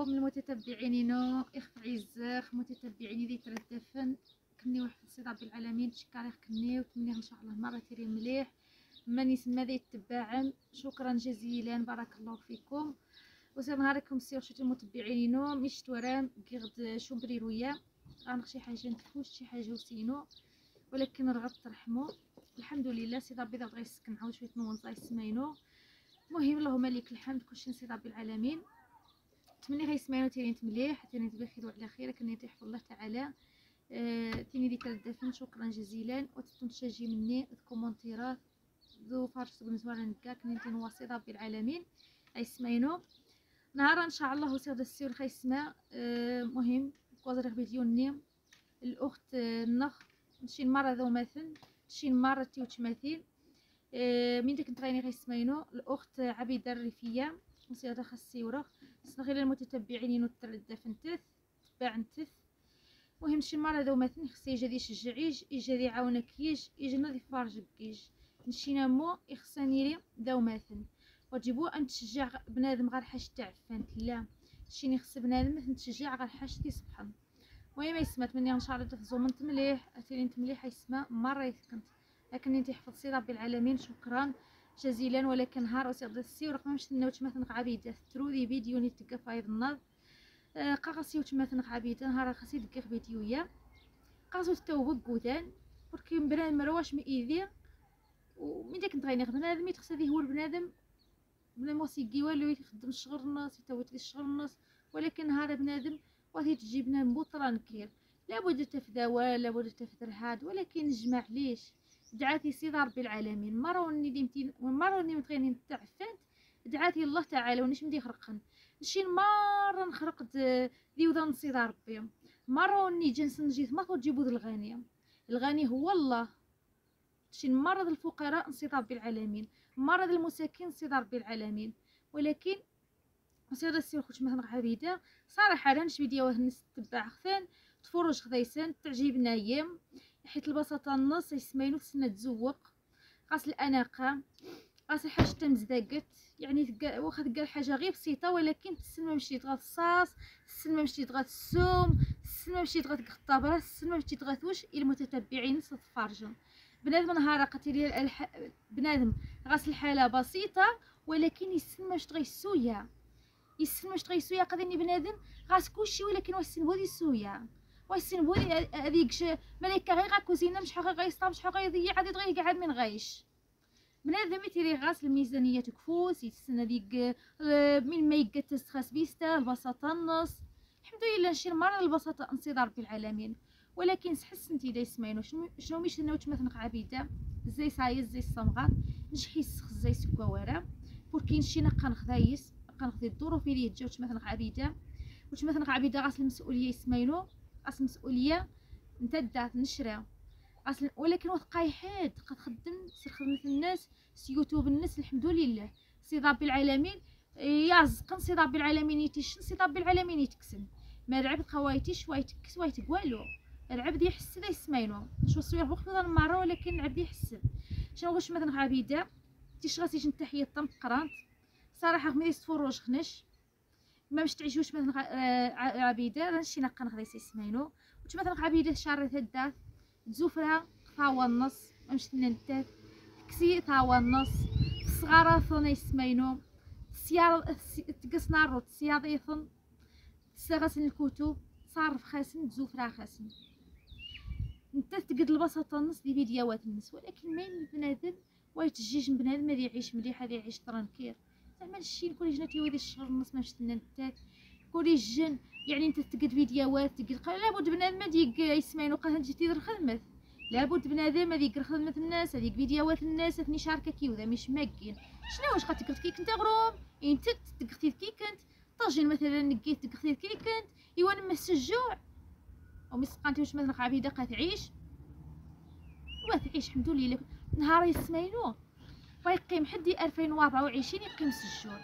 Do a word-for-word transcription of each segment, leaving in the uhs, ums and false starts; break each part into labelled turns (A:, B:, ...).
A: المتتبعين اخت عزاخ متتبعيني ذي تردفن كني واحد الصيد ربي العالمين تشكاريخ كني وتمنيه ان شاء الله مرة تيري مليح من يسمى ذي التباعم. شكرا جزيلا بارك الله فيكم وسير نهاركم سير شتي متبعينينو مش تورام كيغد شو بريرويا غنخ شي حاجه نتفوش شي حاجه وسينو ولكن رغب ترحموا الحمد لله سي ربي ضغط غيسكن نعاود شويه نون زاي سماينو. المهم اللهم لك الحمد كلشي نسي ربي العالمين تمني غيسمعينو تيرين مليح تيرين بخير وعلى خير كني تيحفظ الله تعالى. آه تيني ديك الدفن شكرا جزيلا وتتنشجي مني الكومونتيرات ذو فارس بن زوار نكا كني تنواصي ربي العالمين غيسمعينو نهار ان شاء الله سير السير خيسمع. آه مهم كوزريغ فيديو نيم الاخت النخ شي مره ذو مثل شي مره تيوت مثيل. آه من ديك نتغيني غيسمعينو الاخت عبيده الريفيه نسير خاصي ورخ غير المتتبعين نتردى فنتث تباع نتث. مهم شي مره ذو مثلا خصي يجي يشجعيج يجي يعاونك يج يجي نادي فارج بكيج نشي نامو يخصني لي ذو مثلا وتجيبو ان تشجع بنادم غير حاجه تاع فانت لا شي خص بنادم تشجع غير حاجتي سبحان. المهم يسمعت مني ان شاء الله تفزو من تمليح اتيني مليح يسمع مره يسكنت لكن انت حفظتي ربي العالمين شكرا جزيلا. ولكن نهار وسيغ السي ورقم مش نوت مثلا عبيده ترو دي فيديو ني تلقى فايض النض آه قاصي وت مثلا عبيده نهار خاصي دقيق فيديويا قاصو تتوب قودان بركي بنادم رواش مئيدي ومن داك نتغيني بنادم يتخص هذه هو البنادم بلا ما سيقي والو يخدم الشغل الناس يتوت لي الشغل الناس. ولكن نهار بنادم واثي تجيبنا بوطران كير لابد تفداوا لابد تفدرهاد ولكن نجمع ليش دعاتي سيدي ربي العالمين مره وني ديمتي مره وني متغيني نتعفنت دعاتي الله تعالى ونيش مدي خرقن نشي مره نخرق ذي وذا نصيد ربي مره وني جنس نجي ما تجيبو ذا الغني الغني هو الله شي مره ذا الفقراء نصيد ربي العالمين مره ذا المساكين نصيد ربي العالمين. ولكن نصيد السير خوش مثلا عبيده صراحه رانش فيديو الناس تتبع خفان تفرج خديسان تعجبنا ايام حيت البساطه النص يسمينو خصنا تزوق قاس الاناقه قاس حاجه تمزدقت يعني واخا تلقى حاجه غير بسيطه ولكن تسلم مشيت تغا الصاص تسلم مشيت تغا السوم تسلم مشيت تغا الطابره تسلم مشيت تغا واش المتتبعين تتفرجوا بنادم نهار قتيلي الح... بنادم غاس الحاله بسيطه ولكن يسلم مش تغي السويا يسلم مش تغي السويا قدني بنادم غاس كلشي ولكن واش سنبو دي السويا ويسن بولي هذيك ملكه غير كوزينه مش حقا غيسطا مش حقا يضيع عاد غير يقعد من غايش بنادم تيري غاس الميزانيه تكفوس يتسنى ديك من ما يقتس خاص بيستا البساطه النص الحمد لله نشير مره البساطه انصيد ربي العالمين. ولكن سحس انت دا يسمعينو شنو شنو مش نوت مثلا عبيده زي سايز زي الصمغه نشحيس زي سكواره بوركي نشي نقا نخدايس نقا نخدي الظروف اللي جاوت مثلا عبيده وش مثلا عبيده غاس المسؤوليه يسمعينو اصل مسؤوليه انت دات نشرا اصل ولكن وثقايحات قد خدم سير خدمه الناس يوتيوب الناس الحمد لله سي ربي العالمين يازقن سي ربي العالمين يتيش سي ربي العالمين يتكسن ما العبد خوايتيش وايتكس وايتك والو العبد يحس ذا يسمعينو شو الصوير وقت مره ولكن العبد يحس شنو واش مثلا عبيده تيش غاسي نتحيه طم قرانت صراحه ملي تفرج خنش ما باش تعيشوش مثلا عبيده رانشي نقا نخديس يسمعينو واش مثلا عبيده شارت هدات تزوفرها ثاوا النص مش ننتات كسي ثاوا النص الصغار ثنا يسمعينو السيار تقص نارو السياضيثن تسغسن الكتب صارف خاسن تزوفرها خاسن انت تقد البساطه النص دي فيديوهات الناس. ولكن مين بنادم ويتجيج بنادم هذا يعيش مليح هذا يعيش ترانكير زعما الشيء كل جنات يودي الشهر النص ما شتنا نتاك كل جن يعني انت تقد فيديوهات تقد لابد بنادم ديك يسمعينو قال انت تيدير خدمه لابد بنادم هذيك خدمه الناس هذيك فيديوهات الناس ثني شاركه كي وذا مش ماكين شنو واش قتقد كي كنت غروم انت تقختي كي كنت طاجين مثلا نقيت تقختي كي كنت ايوا نمس الجوع ومسقانتي واش مثلا عبيده قتعيش وتعيش الحمد لله نهار يسمعينو ويقيم حدي ألفين وأربعة وعشرين يقيم سجون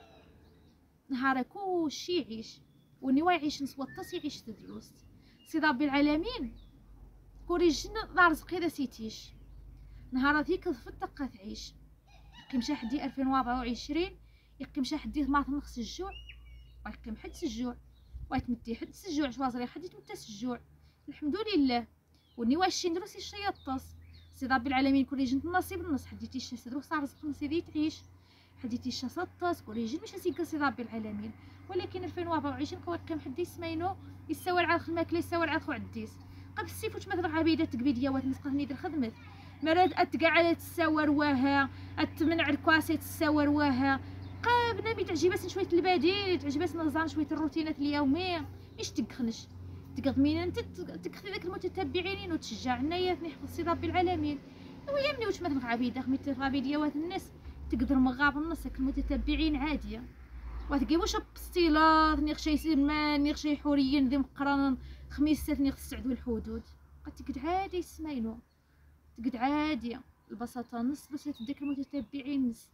A: نهار كلشي يعيش وني يعيش نصوطس يعيش تدلوس سي ربي العالمين كوريجن دار رزقي دا سيتيش نهار ذيك الفتقه تعيش يقيم شحدي ألفين وأربعة وعشرين يقيم شحدي ما تنقص الجوع ويقيم حد الجوع ويتمدي حد الجوع شوازري حد يتمدى الجوع الحمد لله. وني واش نديرو سي الشياطاس سي رب العالمين كل جنت نصيب النص حديتي الشاس دروك صار رزق نسيدي تعيش حديتي الشاطاس كل جن مش سي سي رب العالمين. ولكن ألفين وأربعة وعشرين كيقيم حد يسمينو يساوي على الماكله يساوي على خو عديس قبل السيف واش مثلا عبيده تقبيديه وات مسقط نيدير خدمت مراد اتقع على تساور واها اتمنع الكواسي تساور واها قابنا بي تعجبات شويه البديل تعجبات نظام شويه الروتينات اليوميه مش تقخنش تقضمين انت تكخذي ذاك المتتبعين وتشجعنا يا نحفظ ربي العالمين. ويمني واش مثلا عبيده خميت عبيديه وات الناس تقدر مغاب النص المتتبعين عاديه وتقي واش بستيلات نيغشي سلمان نيغشي حوريين ذي مقران خميسات نيغ تسعدوا الحدود قد تقد عادي يسمينو تقد عادي البساطه نص باش تديك المتتبعين نص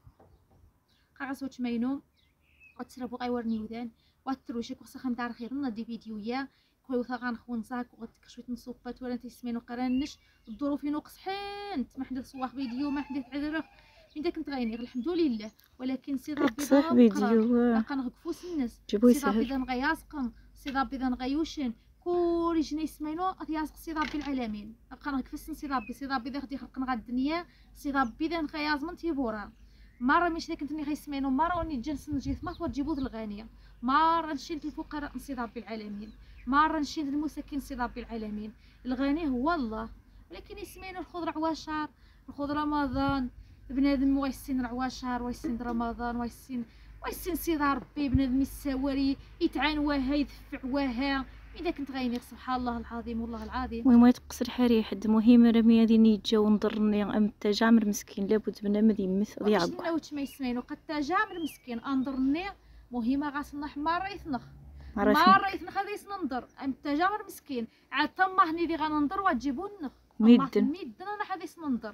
A: قاعس واش ماينو وتسربو غيورني ودان وتروشك وخصها دار خير نضي فيديويا خويا وثا غنخون صاك وغتك شويه نصوبات ولا تيسمينو قرانش الظروف ناقص حنت ما حدث صواح فيديو ما حدث عذره من داك نتغيني الحمد لله. ولكن سي ربي
B: صح فيديو
A: باقا نغكفوس الناس سي ربي ذا نغياسقم سي ربي ذا نغيوشن كل جني يسمينو اثياسق سي ربي العالمين باقا نغكفس سي ربي سي ربي ذا خدي خلقنا غا الدنيا سي ربي ذا نغيازمن تيبورا مره مش داك نتني غيسمينو مره وني جنس نجي ما تجيبو الغانيه مره نشيل الفقراء سي ربي العالمين مره نشيل المساكين سي ربي العالمين. الغني هو الله ولكن يسمينو الخضر عواشر الخضر رمضان بنادم ويسين رعواشر ويسين رمضان ويسين ويسين سي ربي بنادم يساوري يتعان واها يدفع واها اذا كنت غيني سبحان الله العظيم والله العظيم.
B: المهم تقصر حري حد مهم رمي هذه نيتجا ونضرني ام تجامر مسكين لابد من ما يمث ضيعك
A: شنو واش ما يسمينو قد تجامر مسكين انضرني مهمه غاسنا حمار يثنخ مره يثنخ هذا يسننضر ام تجامر مسكين عاد تما هني دي غننضر وتجيبو النخ
B: ميدن
A: ميدن انا حديث ننظر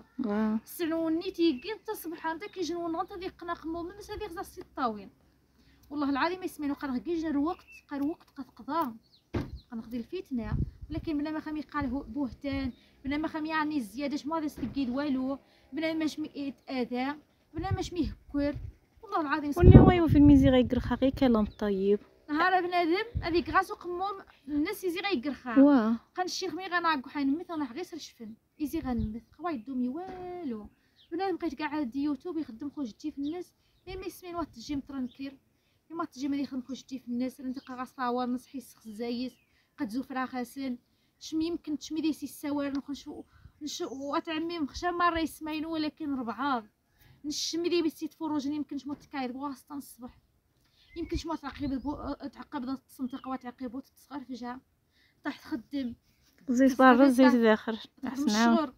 A: سنوني تيجي انت سبحان الله كيجنون غنت هذيك قناق من هذيك غزا السي الطاوين والله العظيم يسمينو قال كيجي الوقت قال وقت قد قضى غنقضي الفتنه. ولكن بلا ما خمي قال بوهتان بلا ما خمي يعني الزياده ما هذا سكيد والو بلا ماش ميتاذى بلا ماش ميهكر والله العظيم
B: والله في الميزي غيقرخا غير كلام طيب
A: نهار بنادم هذيك غاسو قموم الناس يزي غيقرخا
B: واه
A: كان الشيخ مي غنعقو حنمث انا غير شفن يزي غنمث خوا يدومي والو بنادم بقيت قاعد يوتيوب يخدم خوجتي في الناس ما يسمين واحد تجي مترنكير ما تجي ما يخدم خوجتي في الناس انت غاصاور نصحي السخ زايس قد زفرا خاسن شمي يمكن تشمي ديسي السوار نخشو نشو واتعمي مخشى مره يسمينو ولكن ربعاض نشمي دي بيتي تفرجني يمكن شموت كايد بواسطه الصبح يمكن شموت تعقيب تعقب ذات الصنطقه وتعقيب وتصغر فجاه طاح تخدم
B: زيت برا زيت داخل
A: احسن الشهر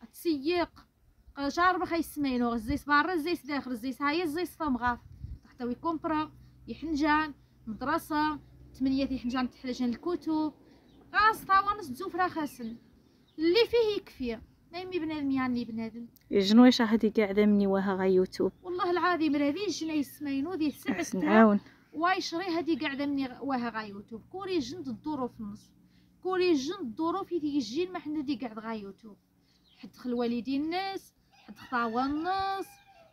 A: تسيق جاربه خيسمينو الزيت برا الزيت داخل الزيت هاي الزيت طمغاف تحتوي كومبرا يحنجان مدرسه ثمانيه يحنجان تحتاجن الكتب غاس طاونس تزوفرا خاسن اللي فيه يكفي نايمي بنادم يعني بنادم
B: يجنو شاهدي قاعده مني وها غا يوتيوب
A: والله العظيم راه ذي جنا يسمينو ذي سعد
B: نعاون
A: وايشري هذه قاعده مني وها غا يوتيوب كوري جند الظروف النص كوري جند الظروف يجين ما حنا دي قاعد غا يوتيوب حد خل والدين الناس حد خطاوى الناس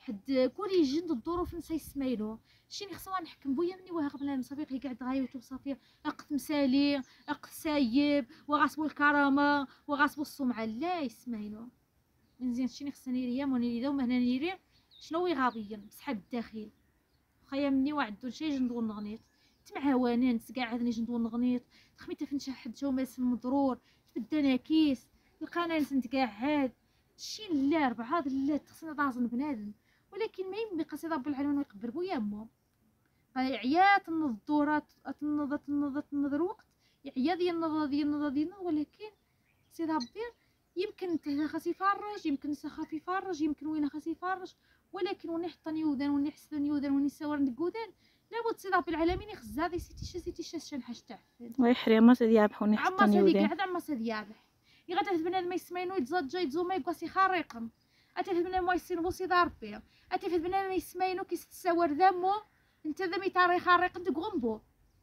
A: حد كوري جند الظروف نسا يسمينو شيني خصنا نحكم بويا مني وها قبل المصابيق قاعد غا يوتيوب صافي اقت مسالي اقت سايب وغاسبو الكرامه وغاسبو السمعه لا يسمينو مزيان شيني خصني ريا موني لي وما هنا نيري شنو يغابيا بسحب الداخل خايا مني وعدو شي جندو نغنيط تمعاونين تقعدني جندو نغنيط تخميت فين حد جو ماس مضرور تبدا ناكيس القناه نتقعد شي لا ربعه لا تخصنا طازن بنادم ولكن ما يمي قصي رب العالمين ويقبر بويا مو عيات النضورات تنض تنض تنض وقت عيا ديال النض ديال النض ديال ولكن سي ربي يمكن انت خاص يفرج يمكن سخاف يفرج يمكن وين خاص يفرج ولكن وني حطني ودان وني حسني ودان وني سوار ندقودان لابد سي ربي العالمين يخز هذه سيتي شا سيتي شا شان حاجه تعفن
B: ويحري ما تذيابح وني حطني ودان
A: عما قاعد عما سديابح يغدا بنادم ما يسمعينو يتزاد جاي تزوما يقاسي خارقم اتي في بنادم ما يسين بوسي ربي اتي في بنادم ما يسمعينو كيستساور ذمو انت ذمي تاري خارق انت غمبو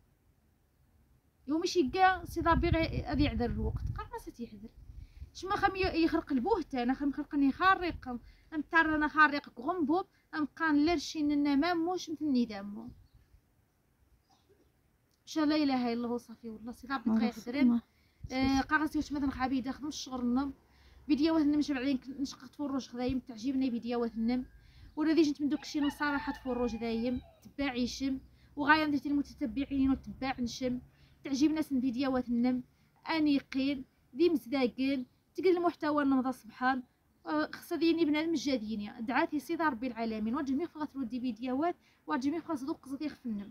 A: يوم يشي كاع سي ربي غادي يعذر الوقت قال ما ستيحذر شما خم يخرق البوهتة انا خم خلقني خارق ام ترى انا خارق غنبوب ام قان لرشين لنا ماموش مثل دامو مشى لا اله الا الله صافي والله سي ربي بقى يحضرن قاغسي واش مثلا عبيده خدم الشغل النم فيديوهات النم شبع عليك نشق تفرج خدايم تعجبني فيديوهات النم ولا دي جنت من دوك الشيء صراحه تفرج دايم تباع يشم وغايه درت المتتبعين وتباع نشم تعجب ناس فيديوهات النم انيقين دي مزداقين تقل المحتوى النمضه سبحان خصها ديني بنادم جاديني دعاتي سيدي ربي العالمين وجميع فغات ودي فيديوهات وجميع فغات ذوق قصدي خفنم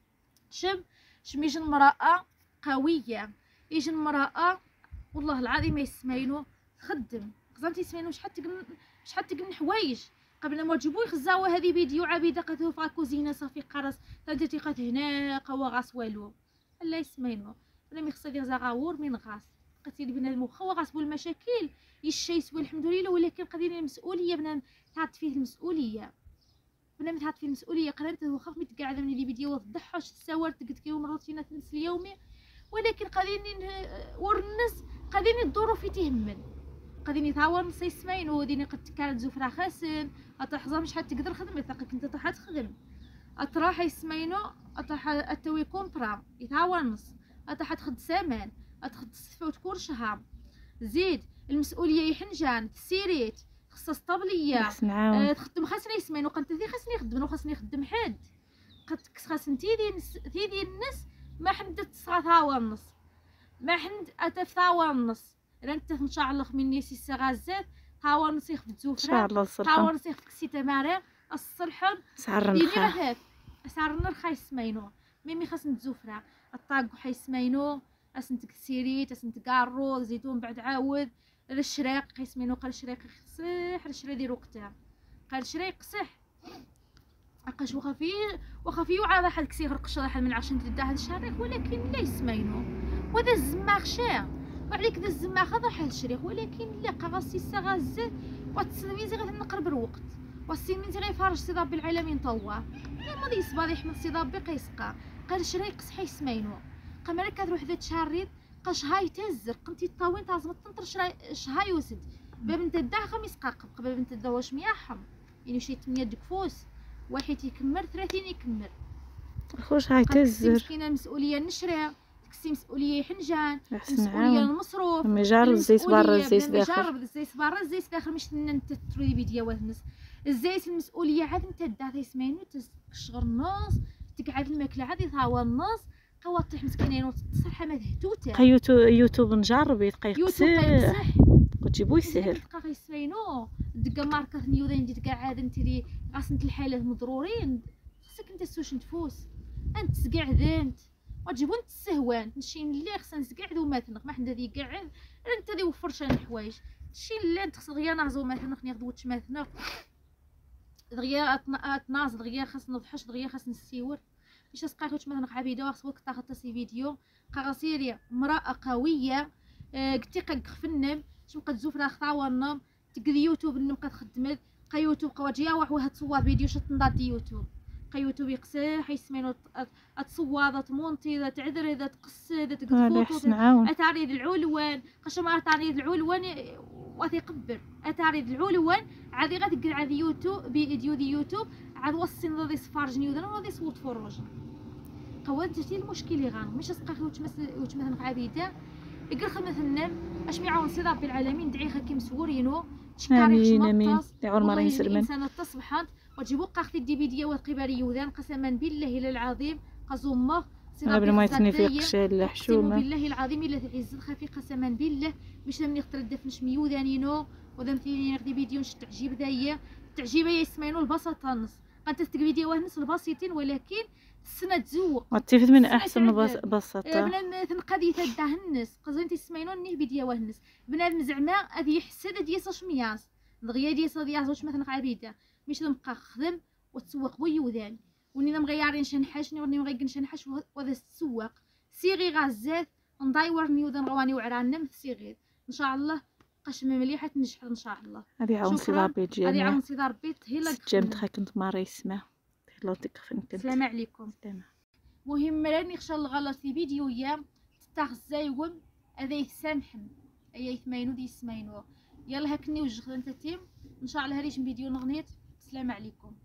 A: شم شم يجن امراه قويه يجن امراه والله العظيم ما يسمينو تخدم قصدتي يسمينو شحال تقن شحال تقن حوايج قبل ما تجيبو يخزاو هذه فيديو عبيده قاتو في كوزينه صافي قرص تنتي قات هنا قوا غاس والو لا يسمينو ولا مي خصها دير زغاور من غاس قتي بنادم وخا غاسبو المشاكل يشي يسوي الحمد لله ولكن قضيه المسؤوليه بنادم تعط فيه المسؤوليه بنادم تعط فيه المسؤوليه قرنت وخاف مي تقعد من لي فيديو تضحش تساور تقد كيوم روتينات النفس اليومي ولكن قاديني ورنس قاديني الظروف يتهمن قاديني تاور نص يسمعين وديني قد كانت زفرة خاسن اتحظى مش حتى تقدر خدم يثقك انت طاح تخدم اطراح يسمعينو اطاح اتوي كونطرا يتاور نص اطاح تخد سامان اتخد الصفه وتكون شهر زيد المسؤوليه يحنجان تسيريت خصها طبليه أه تخدم خاصني يسمعينو قنت ذي خاصني يخدم وخاصني يخدم حد قد خاصني تيدي تيدي الناس ما حند تصغى ونص ما حند اتفا ونص رانت ان شاء الله مني سي سغازات ها نصيخ في الزوفره ان شاء الله الصلحه ها نصيخ في كسي تمارين الصلحه
B: سعر النخا
A: سعر النخا يسمينو ميمي خاص نتزوفره الطاق حيسمينو اسنت كسيريت اسنت كارو زيتون بعد عاود الشريق يسمينو قال الشريق صح الشري ديرو قتها قال الشريق صح عقاش وخفي وخفي وعاد حد كسي غرق الشرح من عشان تدا هذا الشريق ولكن لا يسمينو وهذا الزماخ شا وعليك ذا الزماخ هذا حال الشريق ولكن لا قاغسي سغازات وتسلمي زي غنقرب الوقت والسيمين زي غيفارج سي ربي العالمين طوا يا ماضي يصبر يحمد سي ربي قيسقا قال الشريق صح يسمينو قمرك كتروح ذات شاريد قاش هاي تزر قمتي طاوين تازم تنطر شهاي وسد باب انت دا خميس قاقب قبل انت دا واش مياحم يعني شي ثمانية دكفوس واحد يكمل ثلاثين يكمل
B: خوش هاي تزر
A: مسكينه المسؤوليه نشري تكسي مسؤوليه حنجان مسؤوليه المصروف
B: مجار الزيت برا الزيت داخل
A: مجار الزيت برا الزيت داخل مش انت تريدي فيديوهات الناس الزيت المسؤوليه عاد انت دا يسمعينو تشغل النص تقعد الماكله عاد يطاوى النص قواطيح مسكينين وتصحى ما تهتوته
B: يوتيوب يوتيوب نجرب يدقيق
A: يوتيوب
B: وتجيبو يسهل
A: دقيق يسمعينو دقه ماركه نيودين دي قاعد انت لي غاسنت الحالات مضرورين خصك انت سوش نتفوس انت تقعدنت وتجيبو انت السهوان نشي اللي خصنا نقعد وماتنق ما حدا ذي قاعد انت ذي وفر شان حوايج شي اللي انت خصك غير نعزو ماتنق ناخذ وتش ماتنق دغيا اتناز دغيا خاص نضحش دغيا خاص نسيور باش تسقاكوش مثلا عبيده خصك تاخذ سي فيديو قاغسيريا امراه قويه قلتي قاك فنم شنقا تزوفنا خطاونا تقدي يوتيوب نبقى تخدمت قا يوتيوب قواجيا واحد واحد تصور فيديو شت نضاد يوتيوب قا يوتيوب يقسح يسمينو تصوض تمونتي تعذر اذا تقص اذا تقد فوتو اتعريض العلوان قاش ما تعريض العلوان وتيقبر اتعريض العلوان عادي غتقل على يوتيوب فيديو دي يوتيوب عاد وصي نضي صفارج نيودنا وغادي صوت فروج قوات تي المشكل غان مش اسقاخي وتمثل مثلا عبيده يقول مثلا اش ميعاون سي ربي العالمين دعي خاكي مسورينو
B: امين امين يعور مريم سلمان
A: الانسان تصبحات وتجيبو قاختي دي فيديوهات قبالي يودان قسما بالله الا العظيم قزومه سي ربي
B: ما يتني في قشال الحشومه
A: بالله العظيم الا تعز الخفي قسما بالله باش من يختار الدفنش ميودانينو ودمتي نغدي فيديو نشد تعجيب دايا تعجيبه يسمعينو البساطه نص قد فيديوهات نص البسيطين ولكن السنه تزوق
B: وتفيد من احسن بساطه
A: بنادم تنقضي تداه الناس قصدي تسمعينو ني فيديوهات الناس بنادم زعما غادي يحسد ديال شمياس دغيا ديال ديال واش مثلا عبيده مش نبقى خدم وتسوق ويودان وني مغيارين شنحاش وني مغيكن شنحاش وهذا السواق سيغي غازات نضايور نيودان غواني وعرانم سيغي ان شاء الله قاش مليحه تنجح ان شاء الله
B: هذه عون سي ربي تجي
A: هذه عون سي ربي هي لا
B: جمت كنت ماري يسمع الله تكفن كنت
A: السلام عليكم
B: تمام
A: مهم راني نخشى الغلط في فيديو يا تاخزايون هذا يسامحن اي يثمينو دي يسمينو يلا هكني وجه انت تيم ان شاء الله هريش فيديو نغنيت السلام عليكم.